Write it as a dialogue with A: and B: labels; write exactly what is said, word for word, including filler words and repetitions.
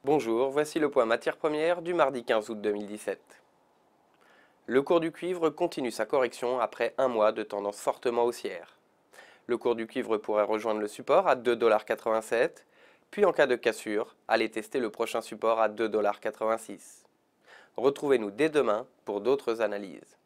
A: Bonjour, voici le point matières premières du mardi quinze août deux mille dix-sept. Le cours du cuivre continue sa correction après un mois de tendance fortement haussière. Le cours du cuivre pourrait rejoindre le support à deux virgule quatre-vingt-sept dollars, puis en cas de cassure, aller tester le prochain support à deux virgule quatre-vingt-six dollars. Retrouvez-nous dès demain pour d'autres analyses.